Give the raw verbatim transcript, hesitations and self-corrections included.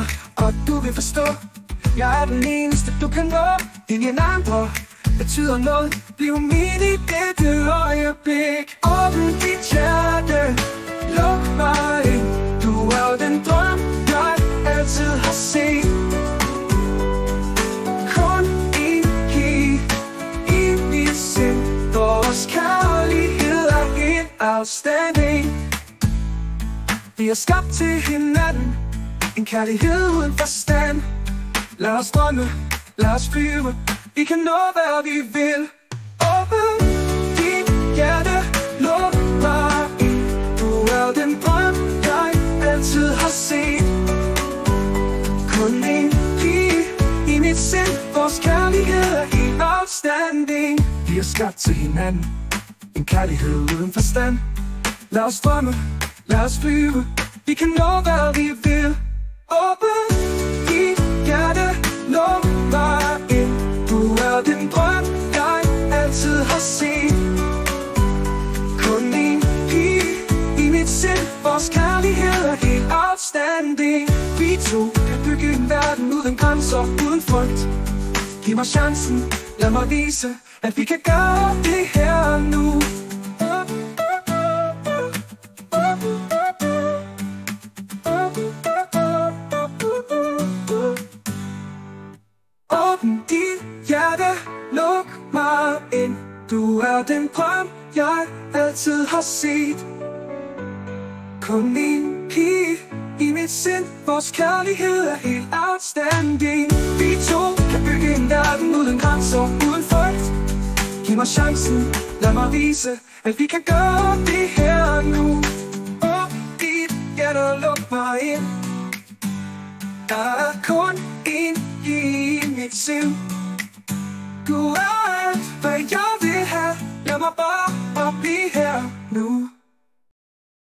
og du vil forstå. Jeg er den eneste du kan nå. Ingen andre betyder noget. Bliv mit i dette øjeblik. Åben dit hjerte, luk mig ind. Du er den drøm jeg altid har set. Kun en kig i mit sind. Vores kærlighed er helt outstanding. Vi er skabt til hinanden, en kærlighed uden forstand. Lad os drømme, lad os flyve, vi kan nå hvad vi vil. Åben dit hjerte, luk mig ind. Du er den drøm jeg altid har set. Kun en pige i mit sind. Vores kærlighed er helt outstanding. Vi er skabt til hinanden, en kærlighed uden forstand. Lad os drømme, lad os flyve, vi kan nå hvad vi vil. Åben dit hjerte, luk mig ind. Du er den drøm jeg altid har set. Kun en pige i mit sind. Vores kærlighed er helt outstanding. Vi to kan bygge en verden uden grænser, uden frygt. Giv mig chancen, lad mig vise, at vi kan gøre det her nu. Åben dit hjerte, luk mig ind. Du er den drøm jeg altid har set. Kun en pige i mit sind. Vores kærlighed er helt outstanding. Vi to kan bygge en verden uden grænser, uden frygt. Giv mig chancen, lad mig vise, at vi kan gøre det her nu. Åben dit hjerte, luk mig ind. Der er kun en i mit sind.